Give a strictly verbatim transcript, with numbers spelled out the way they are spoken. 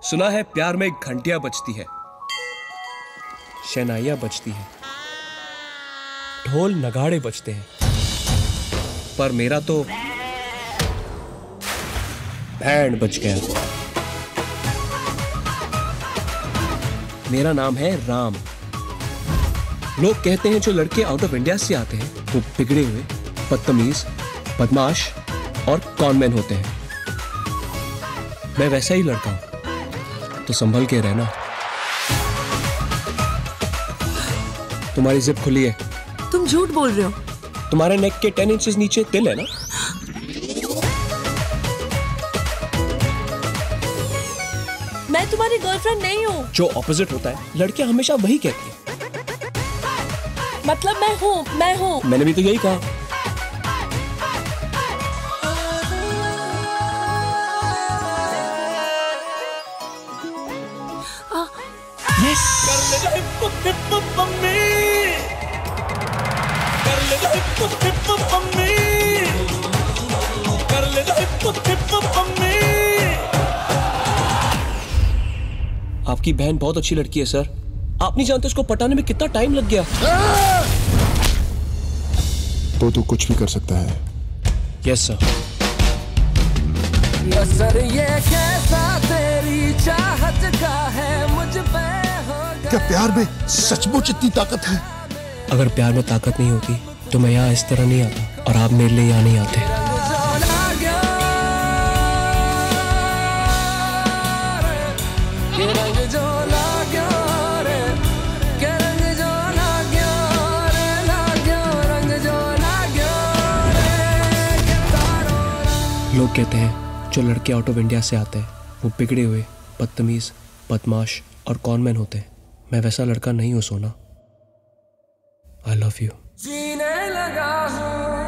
सुना है प्यार में घंटियां बजती है, शहनाइयां बजती हैं, ढोल नगाड़े बजते हैं, पर मेरा तो बैंड बज गया। मेरा नाम है राम। लोग कहते हैं जो लड़के आउट ऑफ इंडिया से आते हैं वो बिगड़े हुए, बदतमीज, बदमाश और कॉनमैन होते हैं। मैं वैसा ही लड़का हूं, तो संभल के रहना। तुम्हारी जिप खुली है। तुम झूठ बोल रहे हो। तुम्हारे नेक के टेन इंचेस नीचे तिल है ना? मैं तुम्हारी गर्लफ्रेंड नहीं हूँ। जो ऑपोजिट होता है लड़कियां हमेशा वही कहती हैं। मतलब मैं हूँ, मैं हूँ। मैंने भी तो यही कहा। Yes! आपकी बहन बहुत अच्छी लड़की है सर। आप नहीं जानते उसको पटाने में कितना टाइम लग गया। तो तू कुछ भी कर सकता है। Yes sir. सर ये कैसा तेरी चाहत का है मुझ पे हो। क्या प्यार में सचमुच इतनी ताकत है? अगर प्यार में ताकत नहीं होती तो मैं यहाँ इस तरह नहीं आता और आप मेरे लिए यहाँ नहीं आते। लोग कहते हैं जो लड़के आउट ऑफ इंडिया से आते हैं वो बिगड़े हुए, बदतमीज, बदमाश और कॉनमैन होते हैं। मैं वैसा लड़का नहीं हूँ सोना। I love you. जीने लगा हूँ।